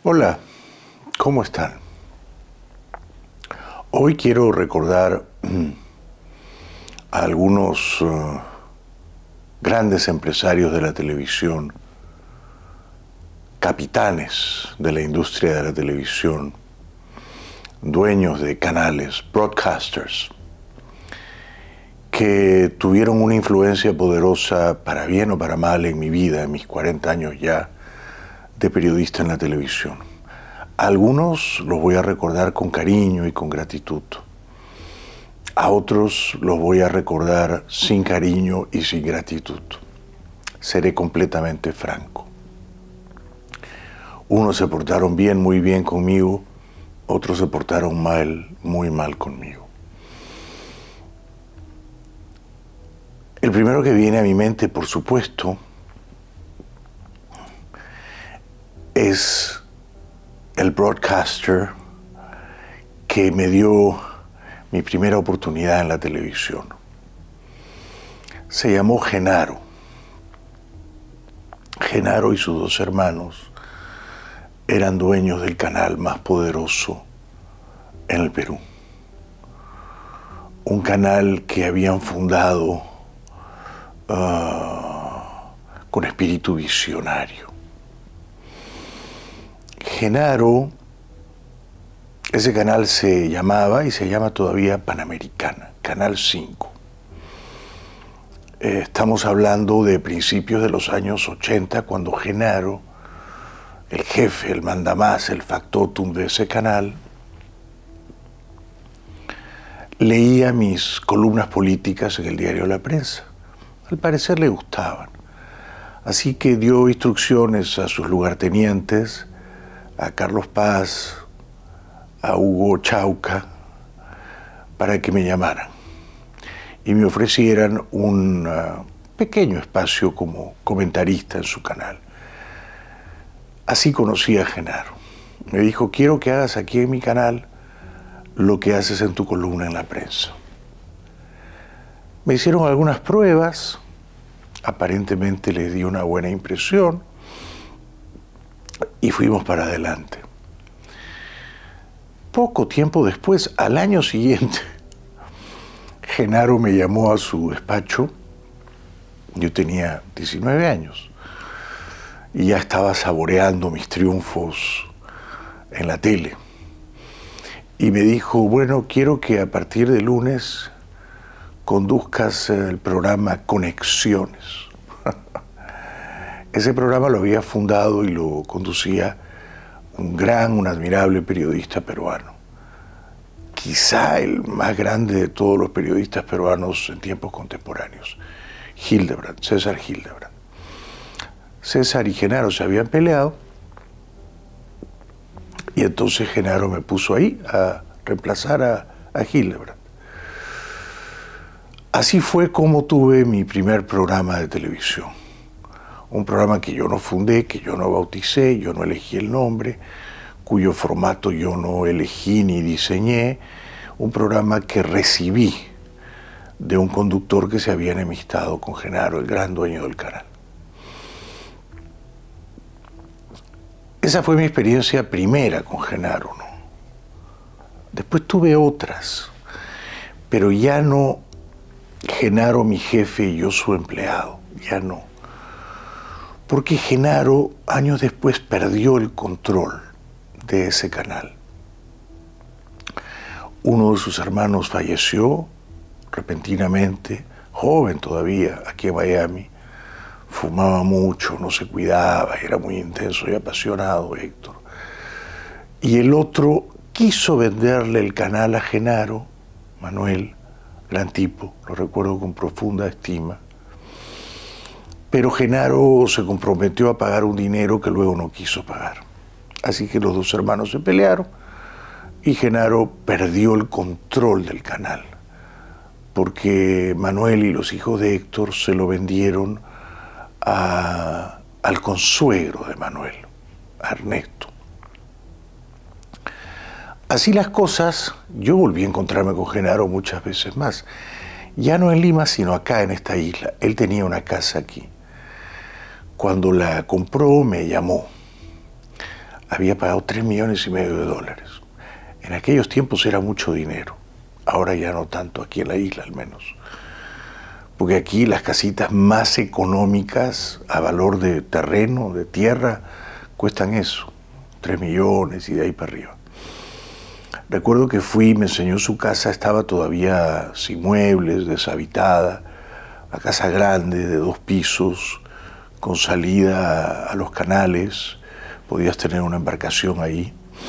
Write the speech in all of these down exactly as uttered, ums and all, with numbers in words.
Hola, ¿cómo están? Hoy quiero recordar a algunos uh, grandes empresarios de la televisión, capitanes de la industria de la televisión, dueños de canales, broadcasters, que tuvieron una influencia poderosa, para bien o para mal, en mi vida, en mis cuarenta años ya de periodista en la televisión. A algunos los voy a recordar con cariño y con gratitud. A otros los voy a recordar sin cariño y sin gratitud. Seré completamente franco. Unos se portaron bien, muy bien conmigo, otros se portaron mal, muy mal conmigo. El primero que viene a mi mente, por supuesto, es el broadcaster que me dio mi primera oportunidad en la televisión. Se llamó Genaro. Genaro y sus dos hermanos eran dueños del canal más poderoso en el Perú. Un canal que habían fundado uh, con espíritu visionario. Genaro, ese canal se llamaba y se llama todavía Panamericana, Canal cinco. Eh, estamos hablando de principios de los años ochenta, cuando Genaro, el jefe, el mandamás, el factotum de ese canal, leía mis columnas políticas en el diario La Prensa. Al parecer le gustaban. Así que dio instrucciones a sus lugartenientes, a Carlos Paz, a Hugo Chauca, para que me llamaran y me ofrecieran un uh, pequeño espacio como comentarista en su canal. Así conocí a Genaro. Me dijo: quiero que hagas aquí en mi canal lo que haces en tu columna en La Prensa. Me hicieron algunas pruebas, aparentemente les di una buena impresión, y fuimos para adelante. Poco tiempo después, al año siguiente, Genaro me llamó a su despacho. Yo tenía diecinueve años y ya estaba saboreando mis triunfos en la tele. Y me dijo: bueno, quiero que a partir de lunes conduzcas el programa Conexiones. Ese programa lo había fundado y lo conducía un gran, un admirable periodista peruano. Quizá el más grande de todos los periodistas peruanos en tiempos contemporáneos, Hildebrand, César Hildebrand. César y Genaro se habían peleado y entonces Genaro me puso ahí a reemplazar a, a Hildebrand. Así fue como tuve mi primer programa de televisión. Un programa que yo no fundé, que yo no bauticé, yo no elegí el nombre, cuyo formato yo no elegí ni diseñé. Un programa que recibí de un conductor que se había enemistado con Genaro, el gran dueño del canal. Esa fue mi experiencia primera con Genaro, ¿no? Después tuve otras, pero ya no Genaro mi jefe y yo su empleado, ya no. Porque Genaro, años después, perdió el control de ese canal. Uno de sus hermanos falleció repentinamente, joven todavía, aquí en Miami. Fumaba mucho, no se cuidaba, era muy intenso y apasionado, Héctor. Y el otro quiso venderle el canal a Genaro, Manuel, gran tipo, lo recuerdo con profunda estima. Pero Genaro se comprometió a pagar un dinero que luego no quiso pagar. Así que los dos hermanos se pelearon y Genaro perdió el control del canal, porque Manuel y los hijos de Héctor se lo vendieron a, al consuegro de Manuel, a Ernesto. Así las cosas, yo volví a encontrarme con Genaro muchas veces más. Ya no en Lima, sino acá en esta isla. Él tenía una casa aquí. Cuando la compró, me llamó. había pagado tres millones y medio de dólares. En aquellos tiempos era mucho dinero, ahora ya no tanto, aquí en la isla al menos. Porque aquí las casitas más económicas a valor de terreno, de tierra, cuestan eso, tres millones y de ahí para arriba. Recuerdo que fui, me enseñó su casa, estaba todavía sin muebles, deshabitada, la casa grande de dos pisos, con salida a los canales, podías tener una embarcación ahí.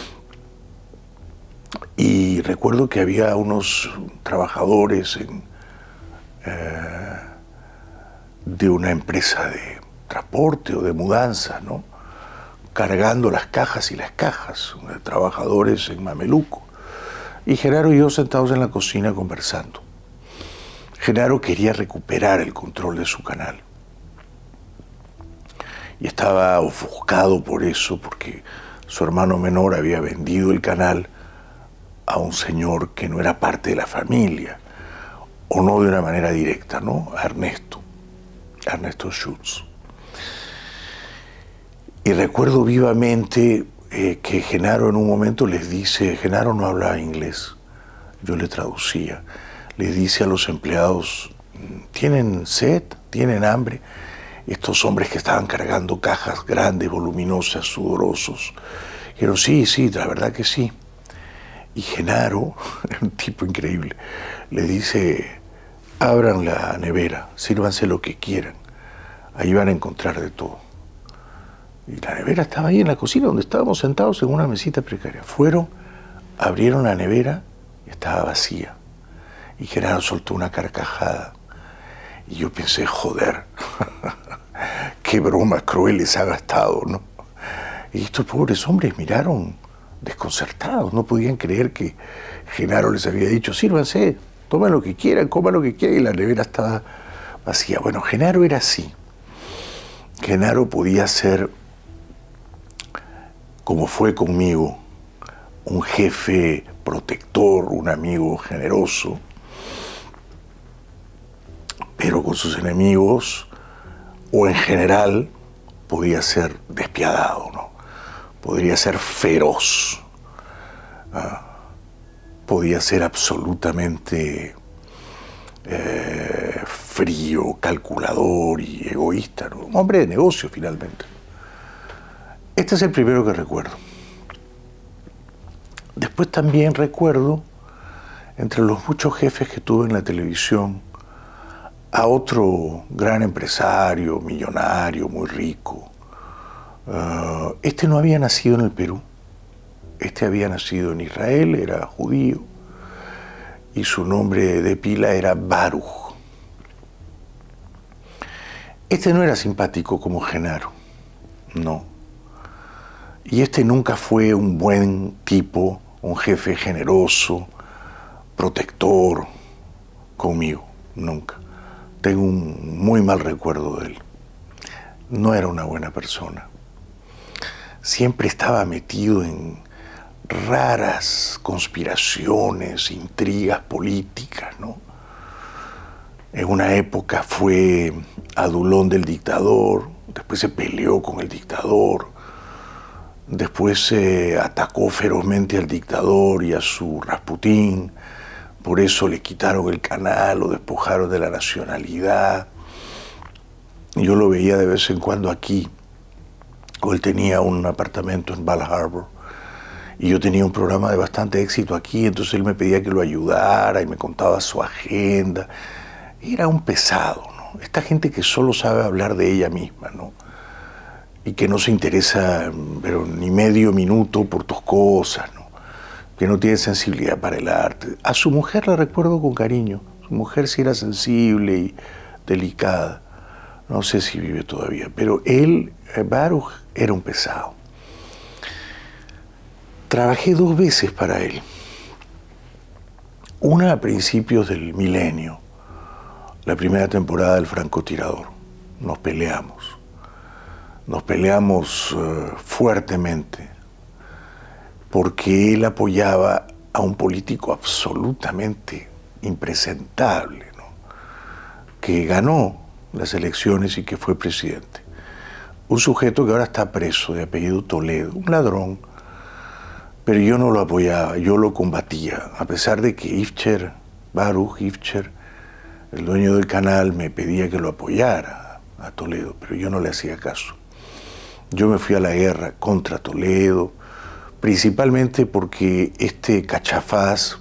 Y recuerdo que había unos trabajadores en, eh, de una empresa de transporte o de mudanza, ¿no?, cargando las cajas y las cajas, de trabajadores en mameluco. Y Genaro y yo sentados en la cocina conversando. Genaro quería recuperar el control de su canal. Y estaba ofuscado por eso, porque su hermano menor había vendido el canal a un señor que no era parte de la familia, o no de una manera directa, ¿no?, a Ernesto, Ernesto Schultz. Y recuerdo vivamente eh, que Genaro en un momento les dice, Genaro no hablaba inglés, yo le traducía, les dice a los empleados, ¿tienen sed? ¿Tienen hambre? Estos hombres que estaban cargando cajas grandes, voluminosas, sudorosos, dijeron, sí, sí, la verdad que sí. Y Genaro, un tipo increíble, le dice, abran la nevera, sírvanse lo que quieran, ahí van a encontrar de todo. Y la nevera estaba ahí en la cocina, donde estábamos sentados en una mesita precaria. Fueron, abrieron la nevera y estaba vacía. Y Genaro soltó una carcajada. Y yo pensé, joder, qué broma cruel les ha gastado, ¿no? Y estos pobres hombres miraron desconcertados, no podían creer que Genaro les había dicho, sírvanse, tomen lo que quieran, coman lo que quieran, y la nevera estaba vacía. Bueno, Genaro era así. Genaro podía ser, como fue conmigo, un jefe protector, un amigo generoso, pero con sus enemigos, o en general, podía ser despiadado, ¿no? Podría ser feroz, ¿ah? Podía ser absolutamente eh, frío, calculador y egoísta, ¿no? Un hombre de negocio, finalmente. Este es el primero que recuerdo. Después también recuerdo, entre los muchos jefes que tuve en la televisión, a otro gran empresario, millonario, muy rico. Uh, este no había nacido en el Perú, este había nacido en Israel, era judío, y su nombre de pila era Baruch. Este no era simpático como Genaro, no. Y este nunca fue un buen tipo, un jefe generoso, protector conmigo, nunca. Tengo un muy mal recuerdo de él. No era una buena persona. Siempre estaba metido en raras conspiraciones, intrigas políticas, ¿no? En una época fue adulón del dictador, después se peleó con el dictador, después se atacó ferozmente al dictador y a su Rasputín, por eso le quitaron el canal, lo despojaron de la nacionalidad. Yo lo veía de vez en cuando aquí, él tenía un apartamento en Bal Harbour, y yo tenía un programa de bastante éxito aquí, entonces él me pedía que lo ayudara y me contaba su agenda. Era un pesado, ¿no? Esta gente que solo sabe hablar de ella misma, ¿no? Y que no se interesa, pero ni medio minuto por tus cosas, ¿no? Que no tiene sensibilidad para el arte. A su mujer la recuerdo con cariño. Su mujer sí era sensible y delicada. No sé si vive todavía, pero él, Baruch, era un pesado. Trabajé dos veces para él. Una a principios del milenio, la primera temporada del Francotirador. Nos peleamos. Nos peleamos uh, fuertemente, porque él apoyaba a un político absolutamente impresentable, ¿no?, que ganó las elecciones y que fue presidente. un sujeto que ahora está preso, de apellido Toledo, un ladrón, pero yo no lo apoyaba, yo lo combatía, a pesar de que Ifcher, Baruch Ifcher, el dueño del canal, me pedía que lo apoyara a Toledo, pero yo no le hacía caso. Yo me fui a la guerra contra Toledo, principalmente porque este cachafaz,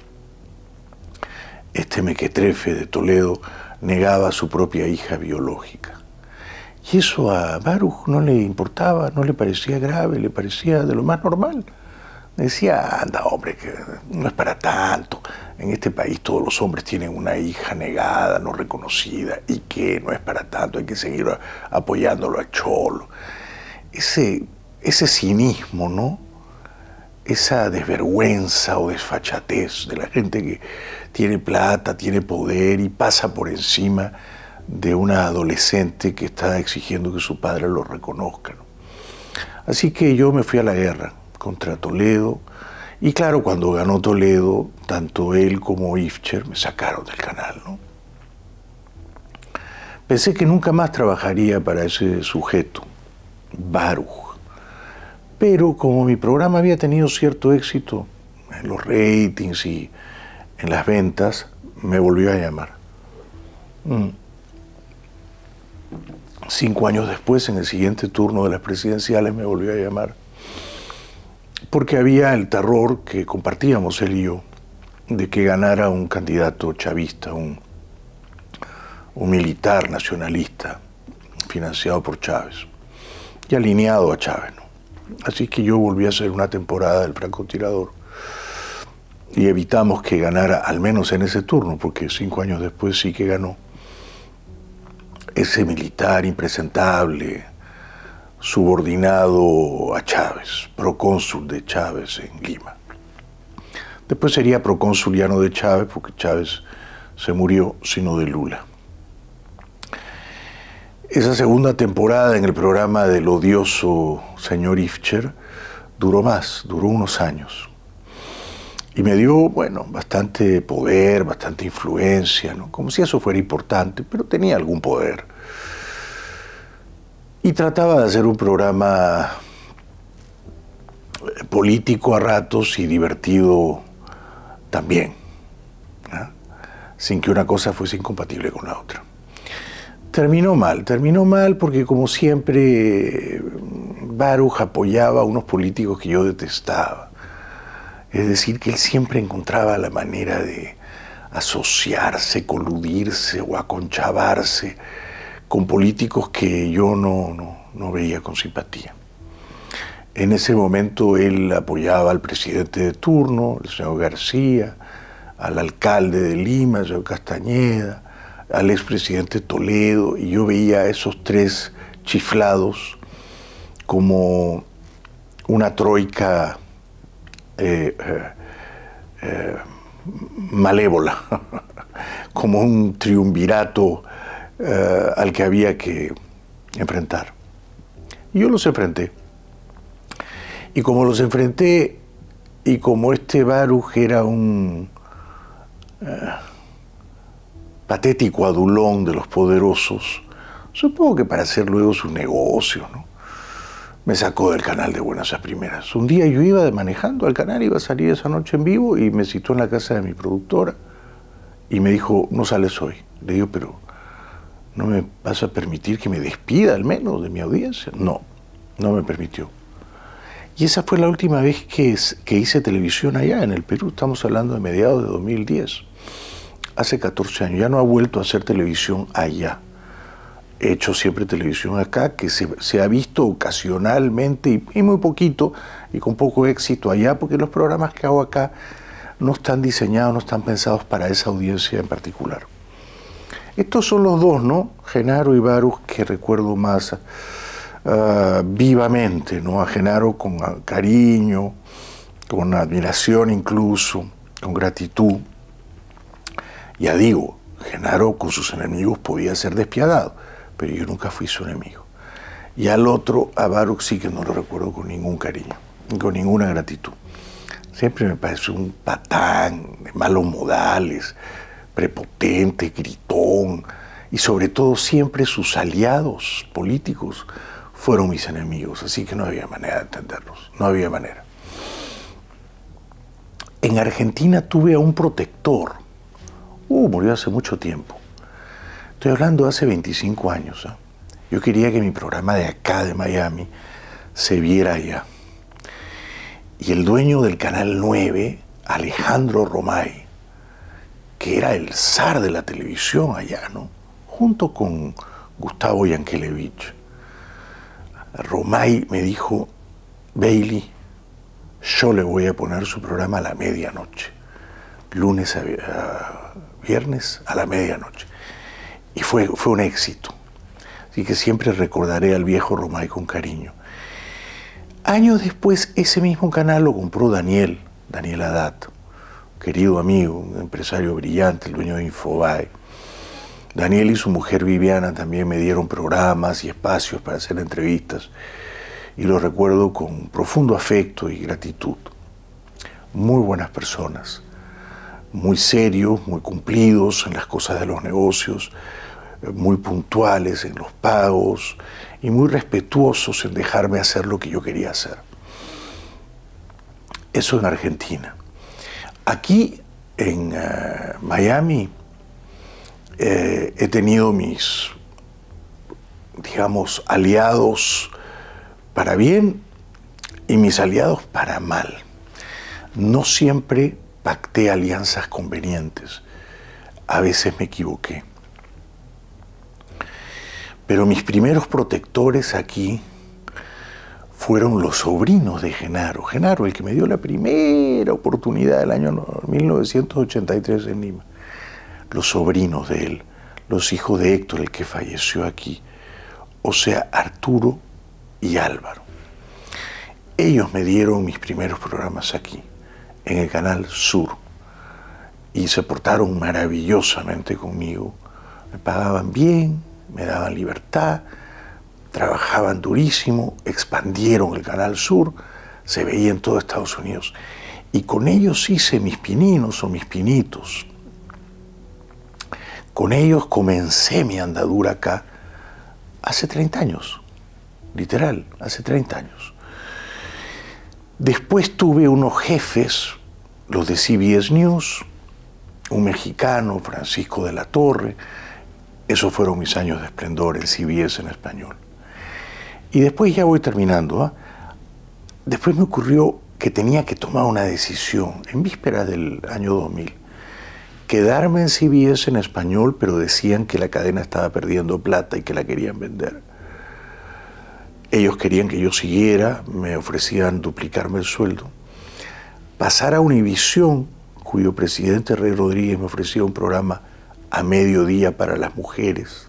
este mequetrefe de Toledo, negaba a su propia hija biológica. Y eso a Baruch no le importaba, no le parecía grave, le parecía de lo más normal. Decía, anda hombre, que no es para tanto. En este país todos los hombres tienen una hija negada, no reconocida, y que no es para tanto, hay que seguir apoyándolo a Cholo. Ese, ese cinismo, ¿no? Esa desvergüenza o desfachatez de la gente que tiene plata, tiene poder y pasa por encima de una adolescente que está exigiendo que su padre lo reconozca, ¿no? Así que yo me fui a la guerra contra Toledo, y claro, cuando ganó Toledo, tanto él como Ifcher me sacaron del canal, ¿no? Pensé que nunca más trabajaría para ese sujeto, Baruch. Pero como mi programa había tenido cierto éxito en los ratings y en las ventas, me volvió a llamar. Mm. Cinco años después, en el siguiente turno de las presidenciales, me volvió a llamar. Porque había el terror que compartíamos él y yo, de que ganara un candidato chavista, un, un militar nacionalista, financiado por Chávez y alineado a Chávez, ¿no? Así que yo volví a hacer una temporada del francotirador y evitamos que ganara, al menos en ese turno, porque cinco años después sí que ganó, ese militar impresentable, subordinado a Chávez, procónsul de Chávez en Lima. Después sería procónsul ya no de Chávez, porque Chávez se murió, sino de Lula. Esa segunda temporada en el programa del odioso señor Ifcher duró más, duró unos años. Y me dio, bueno, bastante poder, bastante influencia, ¿no? Como si eso fuera importante, pero tenía algún poder. Y trataba de hacer un programa político a ratos y divertido también, ¿no? Sin que una cosa fuese incompatible con la otra. Terminó mal, terminó mal porque, como siempre, Baruch apoyaba a unos políticos que yo detestaba. Es decir, que él siempre encontraba la manera de asociarse, coludirse o aconchavarse con políticos que yo no, no, no veía con simpatía. En ese momento él apoyaba al presidente de turno, el señor García, al alcalde de Lima, el señor Castañeda, al expresidente Toledo, y yo veía a esos tres chiflados como una troika eh, eh, eh, malévola, como un triunvirato eh, al que había que enfrentar. Y yo los enfrenté. Y como los enfrenté, y como este Baruch era un eh, patético adulón de los poderosos, supongo que para hacer luego su negocio, ¿no? Me sacó del canal de buenas a primeras. Un día yo iba manejando al canal, iba a salir esa noche en vivo y me citó en la casa de mi productora y me dijo, no sales hoy. Le digo, pero ¿no me vas a permitir que me despida al menos de mi audiencia? No, no me permitió. Y esa fue la última vez que, que hice televisión allá en el Perú. Estamos hablando de mediados de dos mil diez. Hace catorce años. Ya no ha vuelto a hacer televisión allá. He hecho siempre televisión acá, que se, se ha visto ocasionalmente y, y muy poquito, y con poco éxito allá, porque los programas que hago acá no están diseñados, no están pensados para esa audiencia en particular. Estos son los dos, ¿no? Genaro y Baruch, que recuerdo más uh, vivamente, ¿no? A Genaro con cariño, con admiración incluso, con gratitud. Ya digo, Genaro con sus enemigos podía ser despiadado, pero yo nunca fui su enemigo. Y al otro, a Baruch, sí que no lo recuerdo con ningún cariño, con ninguna gratitud. Siempre me pareció un patán, de malos modales, prepotente, gritón, y sobre todo siempre sus aliados políticos fueron mis enemigos, así que no había manera de entenderlos, no había manera. En Argentina tuve a un protector, uh, murió hace mucho tiempo, estoy hablando de hace veinticinco años, ¿eh? Yo quería que mi programa de acá, de Miami, se viera allá. Y el dueño del Canal nueve, Alejandro Romay, que era el zar de la televisión allá, ¿no? Junto con Gustavo Yankelevich, Romay me dijo, Bailey, yo le voy a poner su programa a la medianoche, lunes a, a viernes a la medianoche. Y fue, fue un éxito. Así que siempre recordaré al viejo Romay con cariño. Años después, ese mismo canal lo compró Daniel, Daniel Haddad, querido amigo, un empresario brillante, el dueño de Infobae. Daniel y su mujer Viviana también me dieron programas y espacios para hacer entrevistas, y los recuerdo con profundo afecto y gratitud. Muy buenas personas, muy serios, muy cumplidos en las cosas de los negocios, muy puntuales en los pagos y muy respetuosos en dejarme hacer lo que yo quería hacer. Eso en Argentina. Aquí en uh, Miami eh, he tenido mis, digamos, aliados para bien y mis aliados para mal. No siempre pacté alianzas convenientes. A veces me equivoqué. Pero mis primeros protectores aquí fueron los sobrinos de Genaro. Genaro, el que me dio la primera oportunidad del año mil novecientos ochenta y tres en Lima. Los sobrinos de él, los hijos de Héctor, el que falleció aquí. O sea, Arturo y Álvaro. Ellos me dieron mis primeros programas aquí, en el Canal Sur. Y se portaron maravillosamente conmigo. Me pagaban bien, me daban libertad, trabajaban durísimo, expandieron el Canal Sur, se veía en todo Estados Unidos. Y con ellos hice mis pininos o mis pinitos. Con ellos comencé mi andadura acá hace treinta años, literal, hace treinta años. Después tuve unos jefes, los de C B S News, un mexicano, Francisco de la Torre. Esos fueron mis años de esplendor en C B S en español. Y después ya voy terminando, ¿eh? Después me ocurrió que tenía que tomar una decisión, en vísperas del año dos mil. Quedarme en C B S en español, pero decían que la cadena estaba perdiendo plata y que la querían vender. Ellos querían que yo siguiera, me ofrecían duplicarme el sueldo. Pasar a Univisión, cuyo presidente Rey Rodríguez me ofrecía un programa a mediodía para las mujeres,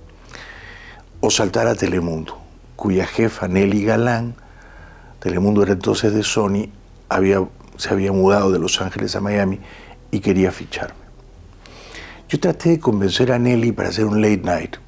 o saltar a Telemundo, cuya jefa Nelly Galán, Telemundo era entonces de Sony, había, se había mudado de Los Ángeles a Miami y quería ficharme. Yo traté de convencer a Nelly para hacer un late night,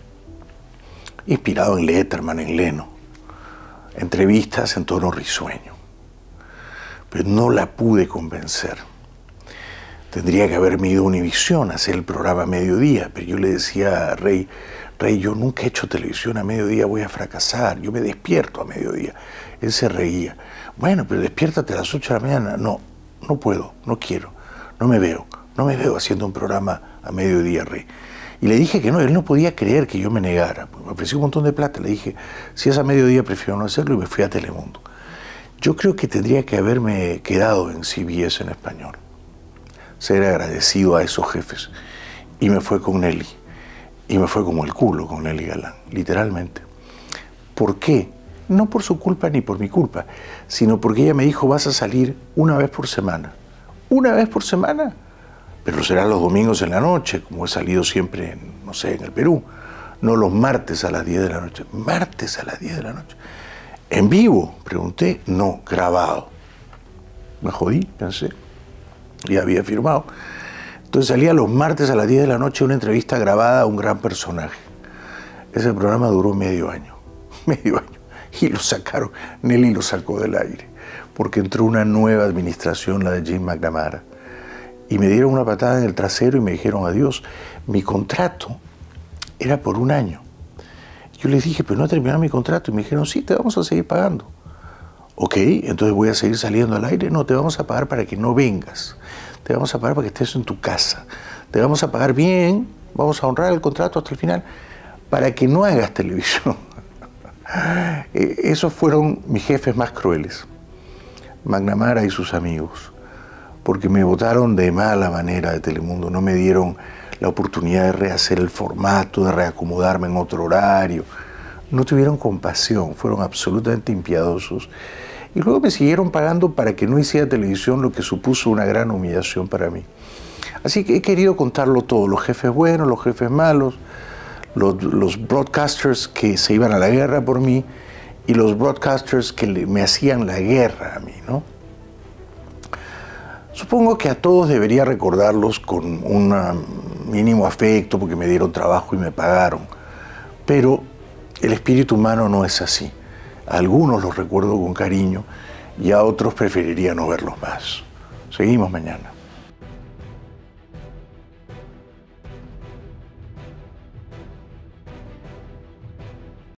inspirado en Letterman, en Leno, entrevistas en tono risueño, pero no la pude convencer. Tendría que haberme ido a Univisión a hacer el programa a mediodía, pero yo le decía a Rey, Rey, yo nunca he hecho televisión a mediodía, voy a fracasar, yo me despierto a mediodía. Él se reía. Bueno, pero despiértate a las ocho de la mañana. No, no puedo, no quiero, no me veo, no me veo haciendo un programa a mediodía, Rey. Y le dije que no, él no podía creer que yo me negara. Me ofreció un montón de plata, le dije, si es a mediodía prefiero no hacerlo, y me fui a Telemundo. Yo creo que tendría que haberme quedado en C B S en español, ser agradecido a esos jefes. Y me fue con Nelly. Y me fue como el culo con Nelly Galán, literalmente. ¿Por qué? No por su culpa ni por mi culpa, sino porque ella me dijo, vas a salir una vez por semana. ¿Una vez por semana? Pero será los domingos en la noche, como he salido siempre, en, no sé, en el Perú. No los martes a las diez de la noche. ¿Martes a las diez de la noche? ¿En vivo? Pregunté. No, grabado. Me jodí, pensé. Y había firmado. Entonces salía los martes a las diez de la noche una entrevista grabada a un gran personaje. Ese programa duró medio año. Medio año. Y lo sacaron. Nelly lo sacó del aire. Porque entró una nueva administración, la de Jim McNamara. Y me dieron una patada en el trasero y me dijeron adiós. Mi contrato era por un año. Yo les dije, pero no he terminado mi contrato. Y me dijeron, sí, te vamos a seguir pagando. Ok, entonces voy a seguir saliendo al aire. No, te vamos a pagar para que no vengas. Te vamos a pagar para que estés en tu casa. Te vamos a pagar bien, vamos a honrar el contrato hasta el final, para que no hagas televisión. Esos fueron mis jefes más crueles, McNamara y sus amigos, porque me botaron de mala manera de Telemundo, no me dieron la oportunidad de rehacer el formato, de reacomodarme en otro horario. No tuvieron compasión, fueron absolutamente impiedosos. Y luego me siguieron pagando para que no hiciera televisión, lo que supuso una gran humillación para mí. Así que he querido contarlo todo, los jefes buenos, los jefes malos, los, los broadcasters que se iban a la guerra por mí y los broadcasters que le, me hacían la guerra a mí, ¿no? Supongo que a todos debería recordarlos con un mínimo afecto porque me dieron trabajo y me pagaron, pero el espíritu humano no es así. A algunos los recuerdo con cariño y a otros preferiría no verlos más. Seguimos mañana.